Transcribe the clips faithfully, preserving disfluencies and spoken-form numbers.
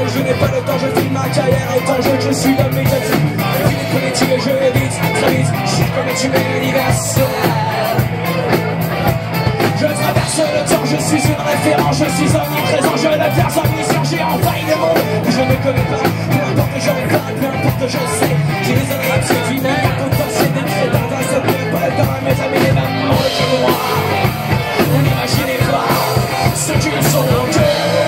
je n'ai pas le temps, je filme ma carrière étant jeune, je suis l'homme médiatique. Et puis les premiers tirs, je vais vite, très vite, je suis comme tu es universel. Je traverse le temps, je suis une référence, je suis omniprésent, je la personne mission, j'ai envahi le monde que je ne connais pas, peu importe j'en parle, peu importe je sais, j'ai les oreilles pieds du nez, potentiel des crétins, d'un seul peu pas le temps, mes amis, les mêmes mots que moi. Vous n'imaginez pas ce qu'ils sont que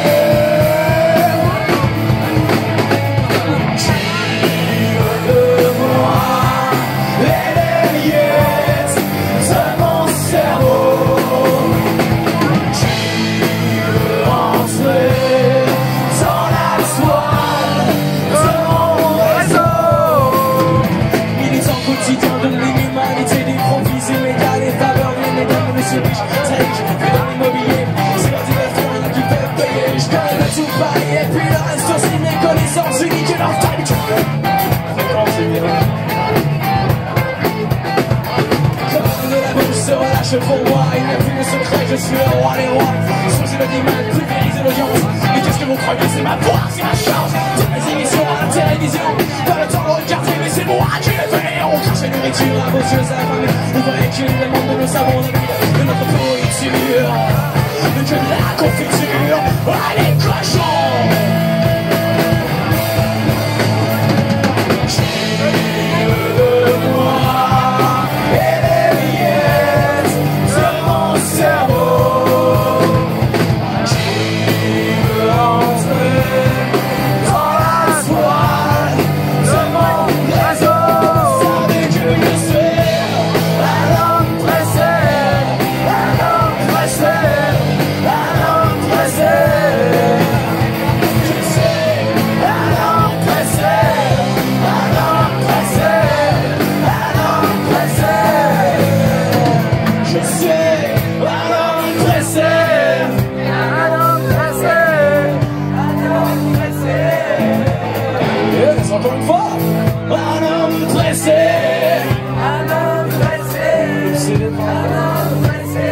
pour moi, il n'y a plus de secret, je suis le roi des rois. Changer le diman, pulvériser l'audience. Mais qu'est-ce que vous croyez, c'est ma voix, c'est ma chance. Toutes mes émissions à la télévision, pas le temps de regarder, mais c'est moi qui les fais. On crache la nourriture à vos yeux affamés. Vous voyez qu'il est le monde de nos savons de vie, de notre pourriture, de que de la confiture. Allez, cochons! Encore une fois, un homme pressé, un homme pressé, un homme pressé.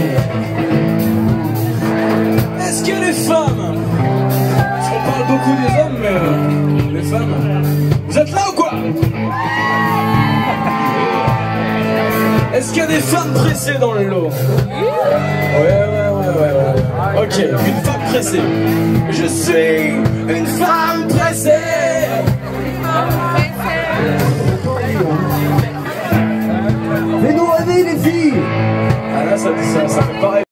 Est-ce que les femmes, parce qu'on parle beaucoup des hommes, mais euh, les femmes, vous êtes là ou quoi? Est-ce qu'il y a des femmes pressées dans le lot? Ouais, ouais, ouais, ouais, ouais. Ok, une femme pressée. Je suis une femme pressée. Fais-nous rêver les filles. Ah là, ça, ça, ça fait pareil.